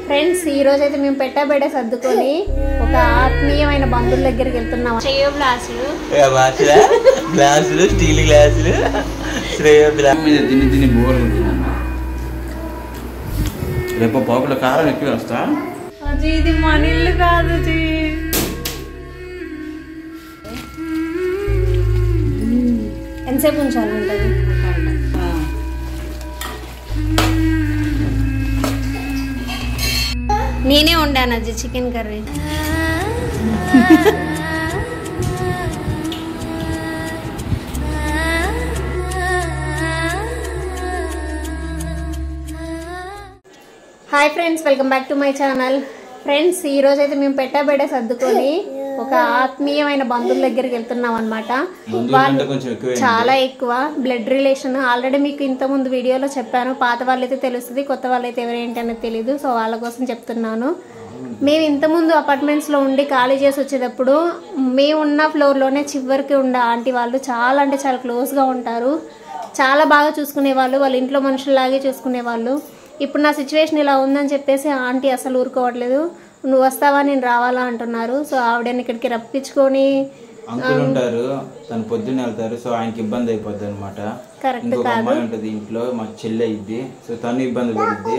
Friends ఈ రోజు అయితే మేము పెట్టబెడే సర్దుకొని ఒక ఆత్మీయమైన బంధువుల దగ్గరికి వెళ్తున్నాం. శ్రేయో గ్లాసులు గ్లాసులు స్టీల్ గ్లాసులు శ్రేయో గ్లాస్ మీద తిని బోర్ ఉంటున్నాను. రేపు పాపుల కారం ఎక్కువ వస్తా. ఇది మన ఇల్లు కాదు. ఎంతసేపు ఉంచాలంటది? నేనే వండాను అది chicken curry. Hi friends, welcome back to my channel. Friends ఈ రోజు అయితే మేము పెట్టబెడే సర్దుకొని ఒక ఆత్మీయమైన బంధువుల దగ్గరికి వెళ్తున్నాం అనమాట. వాళ్ళు చాలా ఎక్కువ బ్లడ్ రిలేషన్. ఆల్రెడీ మీకు ఇంతకుముందు వీడియోలో చెప్పాను. పాత వాళ్ళైతే తెలుస్తుంది, కొత్త వాళ్ళైతే ఎవరేంటి అనేది తెలీదు. సో వాళ్ళ కోసం చెప్తున్నాను. మేము ఇంతకుముందు అపార్ట్మెంట్స్లో ఉండి ఖాళీ చేసి వచ్చేటప్పుడు మేము ఉన్న ఫ్లోర్లోనే చివరికి ఉండే ఆంటీ వాళ్ళు చాలా అంటే చాలా క్లోజ్గా ఉంటారు. చాలా బాగా చూసుకునేవాళ్ళు, వాళ్ళ ఇంట్లో మనుషుల్లాగే చూసుకునేవాళ్ళు. ఇప్పుడు నా సిచ్యువేషన్ ఇలా ఉందని చెప్పేసి ఆంటీ అసలు ఊరుకోవట్లేదు. నువ్వు వస్తావా, నేను రావాలా అంటున్నారు. సో ఆవిడని ఇక్కడికి రప్పించుకొని అంకుల్ ఉంటారు, తను పొద్దున్నే వెళ్తారు. సో ఆయనకి ఇబ్బంది అయిపోద్ది అనమాట. కరెక్ట్ కాదు. అమ్మాయి ఉంటుంది ఇంట్లో, మా చెల్లె ఇద్ది. సో తను ఇబ్బంది పడుద్ది.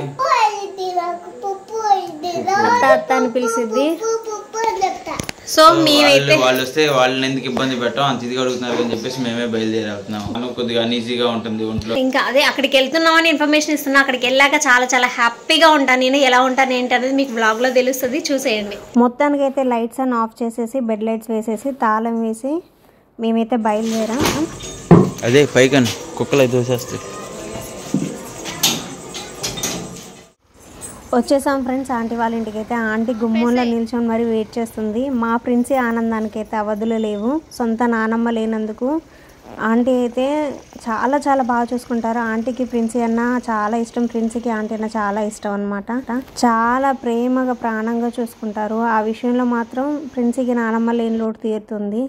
అత్త అని పిలిచిద్ది. సో మేమైతే వాళ్ళు వస్తే వాళ్ళని ఎందుకు ఇబ్బంది పెట్టాం, అంత ఇదిగా అడుగుతున్నారు అని చెప్పేసి మేమే బయలుదేరి వెళ్తున్నాం. మనకు కొద్దిగా అన్ఈజీగా ఉంటుంది ఒంట్లో. ఇంకా అదే అక్కడికి వెళ్తున్నామని ఇన్ఫర్మేషన్ ఇస్తున్నా. అక్కడికి వెళ్ళాక చాలా చాలా హ్యాపీగా ఉంటాను. నేను ఎలా ఉంటాను ఏంటి అనేది మీకు బ్లాగ్లో తెలుస్తుంది, చూసేయండి. మొత్తానికి అయితే లైట్స్ అన్ని ఆఫ్ చేసేసి బెడ్ లైట్స్ వేసేసి తాళం వేసి మేమైతే బయలుదేరాం. అదే పైకన్ కుక్కలు అయితే వచ్చేస్తాయి. వచ్చేసాం ఫ్రెండ్స్ ఆంటీ వాళ్ళ ఇంటికి. అయితే ఆంటీ గుమ్మంలో నిల్చొని మరీ వెయిట్ చేస్తుంది. మా ప్రిన్సీ ఆనందానికి అయితే అవధులు లేవు. సొంత నానమ్మ లేనందుకు ఆంటీ అయితే చాలా చాలా బాగా చూసుకుంటారు. ఆంటీకి ప్రిన్సీ అన్న చాలా ఇష్టం, ప్రిన్సీకి ఆంటీ అన్న చాలా ఇష్టం అనమాట. చాలా ప్రేమగా ప్రాణంగా చూసుకుంటారు. ఆ విషయంలో మాత్రం ప్రిన్సీకి నానమ్మ లేని లోటు తీరుతుంది.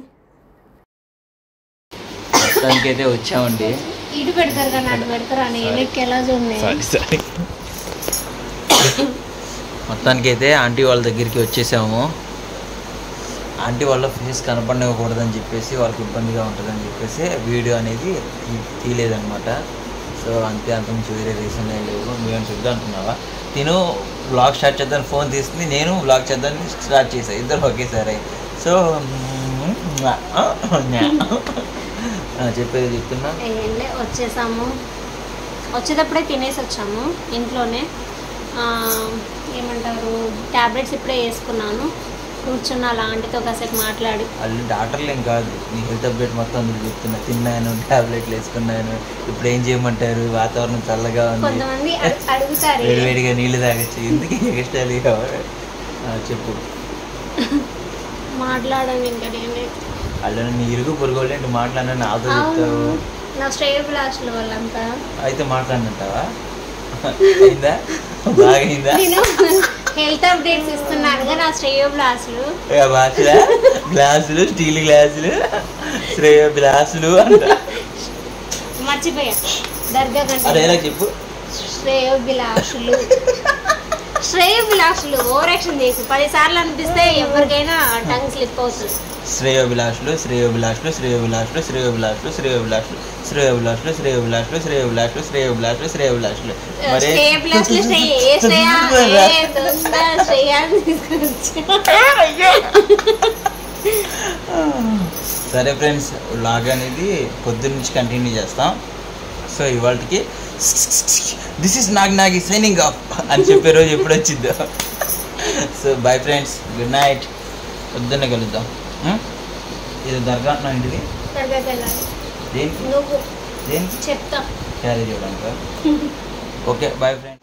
అయితే వచ్చామండి. ఇటు పెడతారు కానీ అటు పెడతారు అని ఎలా చూడండి. మొత్తానికి అయితే ఆంటీ వాళ్ళ దగ్గరికి వచ్చేసాము. ఆంటీ వాళ్ళ ఫేస్ కనపడకూడదని చెప్పేసి, వాళ్ళకి ఇబ్బందిగా ఉంటుందని చెప్పేసి వీడియో అనేది తీయలేదన్నమాట. సో అంతే, అంతకుమించి వేరే రీజన్ ఏం లేవు. మేము చూద్దాం అనుకున్నావా, నేను బ్లాగ్ స్టార్ట్ చేద్దాను ఫోన్ తీస్తుంది, నేను బ్లాగ్ చేద్దాన్ని స్టార్ట్ చేశాను, ఇద్దరు ఒకేసారి. సో చెప్పేది చెప్తున్నా. వచ్చేసాము. వచ్చేటప్పుడే తినేసి వచ్చాము ఇంట్లోనే. ఏమంటారు, ట్యాబ్లెట్స్ ఇప్పుడే వేసుకున్నాను. కూర్చున్న అలాంటితో కాసేపు మాట్లాడి. వాళ్ళు డాక్టర్లు ఏం కాదు, నీ హెల్త్ అప్డేట్ మొత్తం అందుకు చెప్తున్నా. తిన్నాను, ట్యాబ్లెట్లు వేసుకున్నాను, ఇప్పుడు ఏం చేయమంటారు, వాతావరణం చల్లగా ఉంది, కొంతమంది అడుగుతారు వేడివేడిగా నీళ్ళు తాగచ్చు, ఎందుకు ఎక్స్ట్రాలు చెప్పు. మాట్లాడండి. ఇంకా వాళ్ళు నీ ఇరుగు పొరుగోళ్ళు ఏంటి మాట్లాడినా నాతో చెప్తావు. నా స్ట్రేయో బ్లాస్ట్లు వాళ్ళంతా అయితే మాట్లాడినట్టావా? అయిందా? బాగైందా? నేను హెల్త్ అప్డేట్స్ ఇస్తున్నాను. నా స్ట్రేయో బ్లాస్ట్లు గ్లాసులు స్టీల్ గ్లాసులు శ్రేయో గ్లాసులు అంట. మర్చిపోయా, దర్గా అదేలా చెప్పు. శ్రేయో గ్లాసులు, శ్రేయో గ్లాసులు. ఓవరాక్షన్ చేసి 10 సార్లు అనిపిస్తే ఎవరికైనా టంగ్ స్లిప్ అవుతుంది. శ్రేయోభిలాషులు శ్రేయోభిలాషులు శ్రేయోభిలాషులు శ్రేయోభిలాషులు శ్రేయోభిలాషులు శ్రేయోభిలాషులు శ్రేయోభిలాషులు శ్రేయోభిలాషులు శ్రేయోభిలాషులు శ్రేయోభిలాషులు. సరే ఫ్రెండ్స్, వ్లాగ్ అనేది పొద్దున్న నుంచి కంటిన్యూ చేస్తాం. సో ఇవాళకి this is Nagi signing off అని చెప్పే రోజు ఎప్పుడు వచ్చిందో. So bye friends, good night. పొద్దున్నే కలుద్దాం. ఇది దర్గా నా ఇంటికి దేనికి చెప్తా, క్యారీ చేయడానికి. Okay boyfriend.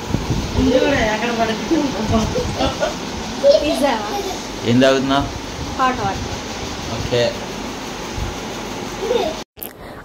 ఏం తాగుతున్నా? Hot water. ఓకే.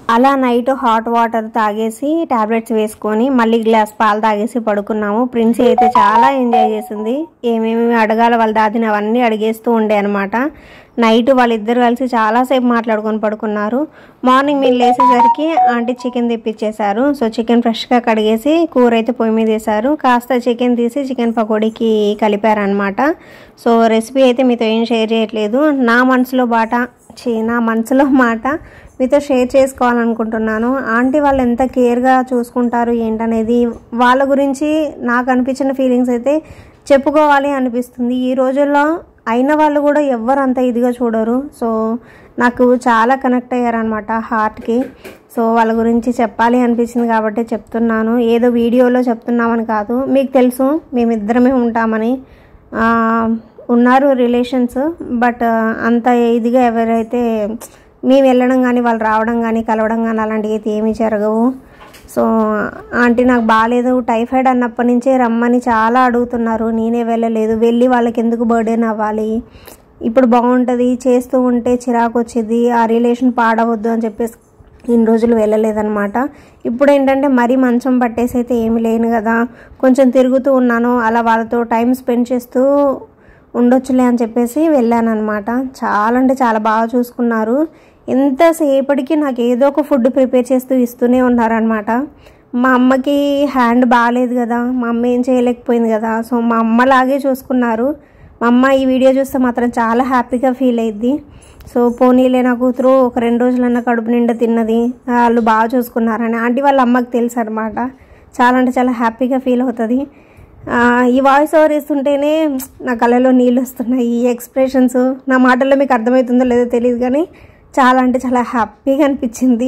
అలా నైట్ హాట్ వాటర్ తాగేసి టాబ్లెట్స్ వేసుకొని మళ్ళీ గ్లాస్ పాలు తాగేసి పడుకున్నాము. ప్రిన్సీ అయితే చాలా ఎంజాయ్ చేసింది. ఏమేమి అడగాల వాళ్ళ దాదిని అవన్నీ అడిగేస్తూ ఉండే అనమాట. నైట్ వాళ్ళిద్దరు కలిసి చాలాసేపు మాట్లాడుకొని పడుకున్నారు. మార్నింగ్ మేము లేచేసరికి ఆంటీ చికెన్ తెప్పించేశారు. సో చికెన్ ఫ్రెష్గా కడిగేసి కూర అయితే పొయ్యి మీద వేశారు. కాస్త చికెన్ తీసి చికెన్ పకోడీకి కలిపారనమాట. సో రెసిపీ అయితే మీతో ఏం షేర్ చేయట్లేదు. నా మనసులో మాట మీతో షేర్ చేసుకోవాలనుకుంటున్నాను. ఆంటీ వాళ్ళు ఎంత కేర్గా చూసుకుంటారు ఏంటనేది వాళ్ళ గురించి నాకు అనిపించిన ఫీలింగ్స్ అయితే చెప్పుకోవాలి అనిపిస్తుంది. ఈ రోజుల్లో అయిన వాళ్ళు కూడా ఎవ్వరు అంత ఇదిగా చూడరు. సో నాకు చాలా కనెక్ట్ అయ్యారనమాట హార్ట్కి. సో వాళ్ళ గురించి చెప్పాలి అనిపించింది కాబట్టి చెప్తున్నాను. ఏదో వీడియోలో చెప్తున్నామని కాదు, మీకు తెలుసు మేమిద్దరమే ఉంటామని. ఉన్నారు రిలేషన్స్, బట్ అంత ఇదిగా ఎవరైతే మేము వెళ్ళడం కానీ వాళ్ళు రావడం కానీ కలవడం కానీ అలాంటివి అయితే ఏమీ జరగవు. సో ఆంటీ నాకు బాగాలేదు టైఫాయిడ్ అన్నప్పటి నుంచే రమ్మని చాలా అడుగుతున్నారు. నేనే వెళ్ళలేదు. వెళ్ళి వాళ్ళకి ఎందుకు బర్త్డేని అవ్వాలి, ఇప్పుడు బాగుంటుంది, చేస్తూ ఉంటే చిరాకు వచ్చేది, ఆ రిలేషన్ పాడవద్దు అని చెప్పేసి ఇన్ని రోజులు వెళ్ళలేదన్నమాట. ఇప్పుడు ఏంటంటే మరీ మంచం పట్టేసి అయితే ఏమి లేను కదా, కొంచెం తిరుగుతూ ఉన్నాను. అలా వాళ్ళతో టైం స్పెండ్ చేస్తూ ఉండొచ్చులే అని చెప్పేసి వెళ్ళాను అనమాట. చాలా అంటే చాలా బాగా చూసుకున్నారు. ఎంతసేపటికి నాకు ఏదో ఒక ఫుడ్ ప్రిపేర్ చేస్తూ ఇస్తూనే ఉన్నారనమాట. మా అమ్మకి హ్యాండ్ బాగాలేదు కదా, మా అమ్మ ఏం చేయలేకపోయింది కదా, సో మా అమ్మలాగే చూసుకున్నారు. మా అమ్మ ఈ వీడియో చూస్తే మాత్రం చాలా హ్యాపీగా ఫీల్ అయ్యిద్ది. సో పోనీలే నా కూతురు ఒక 2 రోజులన్నా కడుపు నిండా తిన్నది, వాళ్ళు బాగా చూసుకున్నారని ఆంటీ వాళ్ళ అమ్మకి తెలుసు అనమాట. చాలా అంటే చాలా హ్యాపీగా ఫీల్ అవుతుంది. ఈ వాయిస్ ఓవర్ ఇస్తుంటేనే నా కళ్ళలో నీళ్ళు వస్తున్నాయి. ఈ ఎక్స్ప్రెషన్స్ నా మాటల్లో మీకు అర్థమవుతుందో లేదో తెలియదు, కానీ చాలా అంటే చాలా హ్యాపీగా అనిపించింది.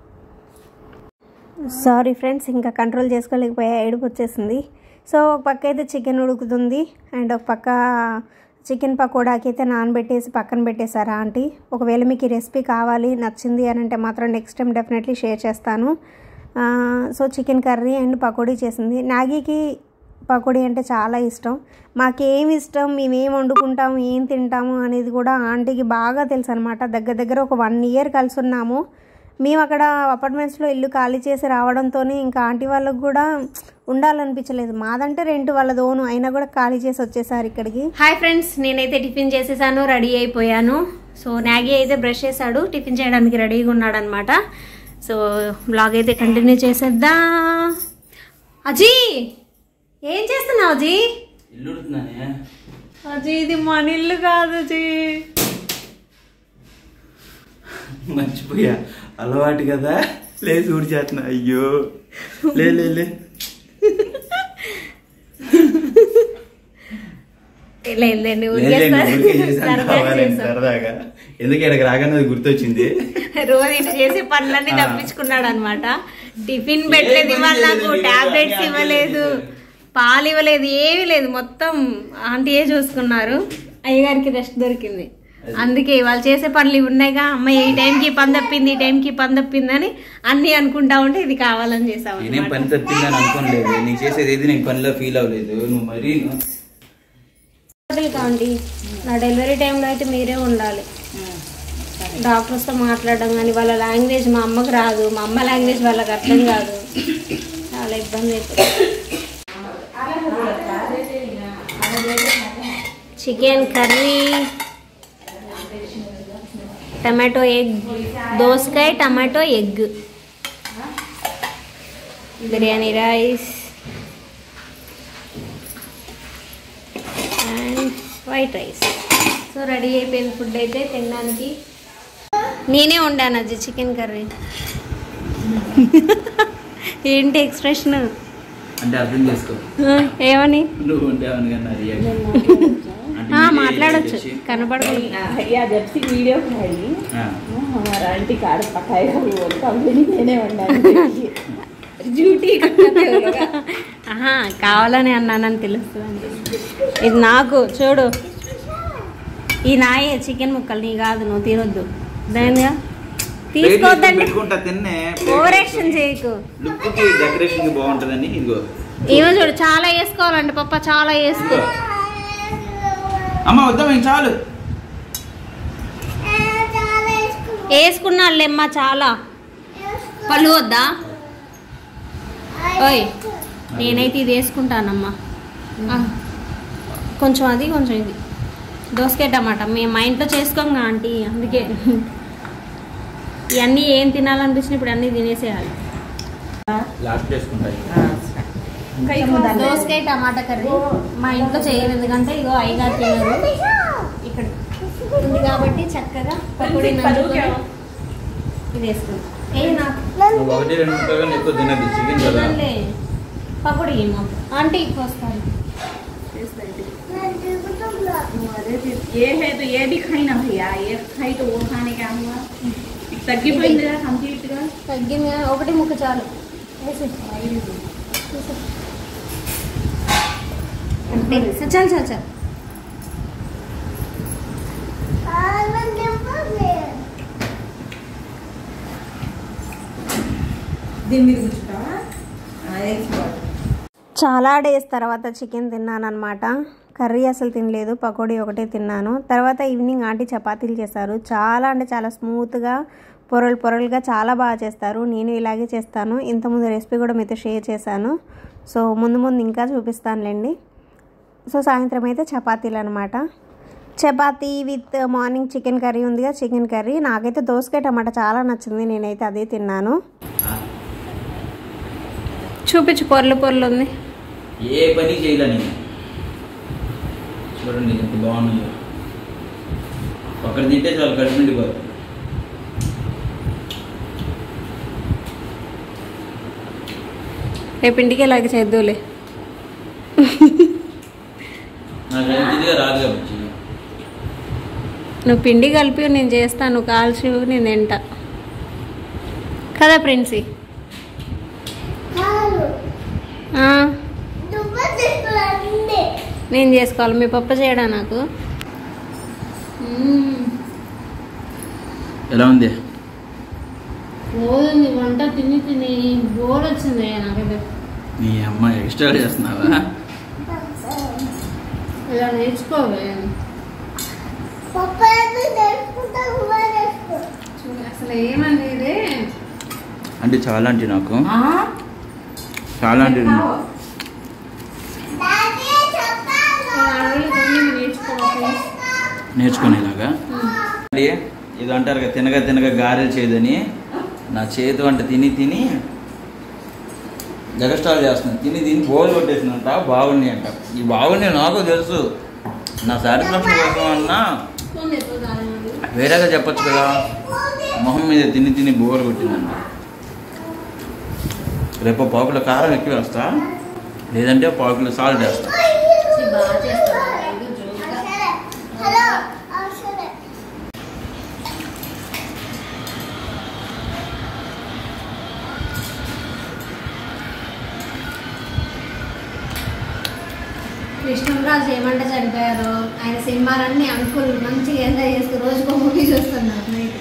సారీ ఫ్రెండ్స్, ఇంకా కంట్రోల్ చేసుకోలేకపోయా, ఏడుపు వచ్చేసింది. సో ఒక పక్క అయితే చికెన్ ఉడుకుతుంది అండ్ ఒక పక్క చికెన్ పకోడాకి అయితే నానబెట్టేసి పక్కన పెట్టేశారా ఆంటీ. ఒకవేళ మీకు ఈ రెసిపీ కావాలి నచ్చింది అని అంటే మాత్రం నెక్స్ట్ టైం డెఫినెట్లీ షేర్ చేస్తాను. So chicken curry and pakoda చేసింది. నాగీకి పకోడీ అంటే చాలా ఇష్టం. మాకేమి ఇష్టం, మేమేం వండుకుంటాము, ఏం తింటాము అనేది కూడా ఆంటీకి బాగా తెలుసు అనమాట. దగ్గర ఒక 1 year కలిసి ఉన్నాము. మేము అక్కడ అపార్ట్మెంట్స్లో ఇల్లు ఖాళీ చేసి రావడంతో ఇంకా ఆంటీ వాళ్ళకు కూడా ఉండాలనిపించలేదు. మాదంటే రెంట్ వాళ్ళది ఓను, అయినా కూడా ఖాళీ చేసి వచ్చేసారు ఇక్కడికి. హాయ్ ఫ్రెండ్స్, నేనైతే టిఫిన్ చేసేసాను, రెడీ అయిపోయాను. సో నాగి అయితే బ్రష్ చేశాడు, టిఫిన్ చేయడానికి రెడీగా ఉన్నాడు అనమాట. సో బ్లాగ్ అయితే కంటిన్యూ చేసేద్దాం. అజీ ఏం చేస్తున్నావు అజీ? అజీ ఇది మన ఇల్లు కాదు అజీ. మర్చిపోయా, అలవాటు కదా, లేదు ఊడి చేస్తున్నా. అయ్యో లే సరదాగా ఎందుకు ఇక్కడికి రాగానే అది గుర్తొచ్చింది. రోజు ఇటు చేసి పనులన్నీ తప్పించుకున్నాడు అనమాట. టిఫిన్ పెట్టలేదు ఇవాళ, నాకు టాబ్లెట్స్ ఇవ్వలేదు, పాలు ఇవ్వలేదు, ఏమీ లేదు, మొత్తం ఆంటీయే చూసుకున్నారు. అయ్యగారికి రెస్ట్ దొరికింది. అందుకే వాళ్ళు చేసే పనులు ఇవి ఉన్నాయిగా, అమ్మాయి ఈ టైంకి పని తప్పింది, ఈ టైంకి పని తప్పింది అని అన్ని అనుకుంటా ఉంటే ఇది కావాలని చేసావు. నేనేం పని తప్పిందని అనుకోలేదు, నీకు చేసేది ఏది నేను పనిలో ఫీల్ అవ్వలేదు. నువ్వు మరీ కాండి, నా డెలివరీ టైంలో అయితే మీరే ఉండాలి. డాక్టర్స్తో మాట్లాడడం కానీ వాళ్ళ లాంగ్వేజ్ మా అమ్మకు రాదు, మా అమ్మ లాంగ్వేజ్ వాళ్ళకి అర్థం కాదు, చాలా ఇబ్బంది అవుతుంది. చికెన్ కర్రీ, టమాటో ఎగ్, దోసకాయ tomato egg, biryani rice and white rice. So ready అయిపోయింది ఫుడ్ అయితే తినడానికి. నేనే వండాను అది చికెన్ కర్రీ. ఏంటి ఎక్స్ప్రెషన్ అంటే అర్థం చేసుకో, ఏమని నువ్వు ఉండేవని మాట్లాడచ్చు కనపడదు. वीडियो खाई हमारा आंटी कार पकाएगा वो कंपनी देने वाला డ్యూటీ కావాలని అన్నానని తెలుస్తుంది. ఇది నాకు చూడు, ఈ నాయే చికెన్ ముక్కలు, నీ కాదు, నువ్వు తినొద్దు. దానిగా తీసుకోవద్దండి, ఓవర్ యాక్షన్ చేయకు. ఏమో చూడు, చాలా వేసుకోవాలండి పప్ప, చాలా వేసుకో. చాలు వేసుకున్నాళ్ళేమ్మా, చాలా పళ్ళు వద్దా? ఓయ్ నేనైతే ఇది వేసుకుంటానమ్మా. కొంచెం అది కొంచెం ఇది. దోసకాయ టమాటా మేము మా ఇంట్లో చేసుకోంగా ఆంటీ, అందుకే ఇవన్నీ ఏం తినాలనిపించిన ఇప్పుడు అన్నీ తినేసేయాలి. దోసకాయ టమాటా కర్రీ మా ఇంట్లో చేయరు, ఎందుకంటే ఇగో అయ్యగారు తినరు, ఇక్కడ ఉంది కాబట్టి చక్కగా పకోడీ ఇది వేసుకుంటాం. పకోడీ ఏమో ఆంటీ వస్తాను. ये है तो ये भी खाई ना भैया, ये खाई तो वो खाने का हुआ తగ్గిపోయింది కంప్లీట్ గా. తగ్గింది ఒకటి ముక్క చాలు. చల్ చల్ చల్. చాలా డేస్ తర్వాత చికెన్ తిన్నాను అనమాట. కర్రీ అసలు తినలేదు, పకోడీ ఒకటే తిన్నాను. తర్వాత ఈవినింగ్ ఆంటీ చపాతీలు చేశారు. చాలా అంటే చాలా స్మూత్గా పొరలు పొరలుగా చాలా బాగా చేస్తారు. నేను ఇలాగే చేస్తాను. ఇంతకుముందు రెసిపీ కూడా మీతో షేర్ చేశాను. సో ముందు ముందు ఇంకా చూపిస్తానులేండి. సో సాయంత్రం అయితే చపాతీలు అనమాట. Chapati with morning chicken curry ఉందిగా, చికెన్ కర్రీ. నాకైతే దోసకాయ టమాటా చాలా నచ్చింది, నేనైతే అదే తిన్నాను. చూపించు, పొరలు పొరలు ఉంది. ఏ పని చేయలేని చూడండి ఎంత బాగుంది. ఒకటి తింటే చాలా కడుపు నిండిపోతుంది. రేపు ఇంటికి ఇలాగే చేద్దులే. నాకు ఇంటిగా రాదు కాబట్టి నువ్వు పిండి కలిపి నేను చేస్తాను, నువ్వు కాల్చి నేను తింటా కదా ప్రిన్సీ. నేను చేసుకోవాలి, మీ పప్ప చేయడా నాకు. ఎలా ఉంది? రోజు వంట తిని తిని బోర్ వచ్చింది నాకైతే. నీ అమ్మ ఎక్స్ట్రా చేస్తున్నావా? ఇలా నేర్చుకోవే. అసలు ఏమండి ఇది అంటే చాలా అంటే నాకు చాలా అంటే నేర్చుకునేలాగా. ఇది అంటారు కదా, తినగా తినగా గారెలు చేయదని. నా చేతి వంట తిని తిని జగస్టాల్ చేస్తున్నాను. తిని తిని బోల్ కొట్టేసిందంట. బాగున్నాయి అంట. ఈ బాగున్నాయి నాకు తెలుసు. నా సాటిస్ఫాక్షన్ కోసం అన్నా వేరేగా చెప్పచ్చు కదా. మొహం మీద తిని తిని బోర్ కొట్టిందంట. రేపు పావుకిలో కారం ఎక్కువ వేస్తా, లేదంటే పావుకిలో సాల్ట్ వేస్తా. కృష్ణరాజు ఏమంటే చనిపోయారు. ఆయన సినిమాలన్నీ అంకుల్ మంచిగా ఎంజాయ్ చేస్తూ రోజుకో మూవీ చూస్తున్నారు నైట్.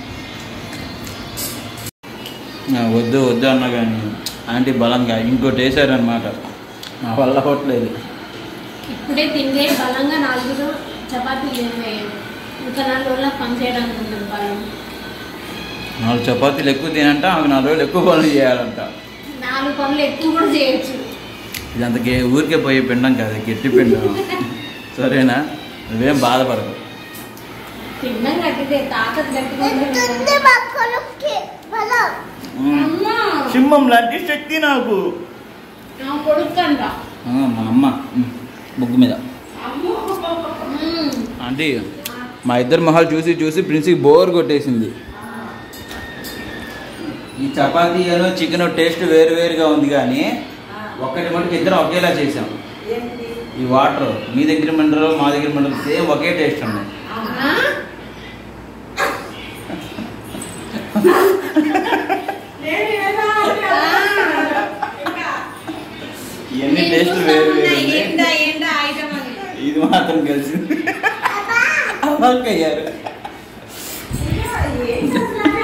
వద్దు వద్దు అన్నా కానీ ఆంటీ బలంగా ఇంకోటి వేసారనమాట. నా వల్ల కొట్టలేదు. ఇప్పుడే తిండే బలంగా 4 చపాతీలు తినేయండి, ఇంకా 4 రోజులకు పని చేయడానికి ఉంటుంది బలం. 4 చపాతీలు ఎక్కువ తినంట, ఆమె 4 రోజులు ఎక్కువ పనులు చేయాలంట. 4 పనులు ఎక్కువ కూడా చేయొచ్చు. ఇదంత ఊరికే పోయి పిండం కాదు, గట్టి పిండం. సరేనా? నువ్వేం బాధపడదు. పిండం కట్టితే తాకత్ గట్టిగా సింహం లాంటి శక్తి నాకు. కొడుకంట మా అమ్మ బుగ్గు మీద. ఆంటీ మా ఇద్దరు మొహాలు చూసి చూసి ప్రిన్స్కి బోర్ కొట్టేసింది. ఈ చపాతీ అను చికెన్ టేస్ట్ వేరువేరుగా ఉంది, కానీ ఒక్కటి మటుకు ఇద్దరం ఒకేలా చేసాం. ఈ వాటర్ మీ దగ్గర మినరల్ మా దగ్గర మినరల్ సేమ్ ఒకే టేస్ట్ ఉన్నాయి. ఇవన్నీ టేస్ట్ వేరు వేరు. ఇది మాత్రం కలిసింది. అయ్యారు.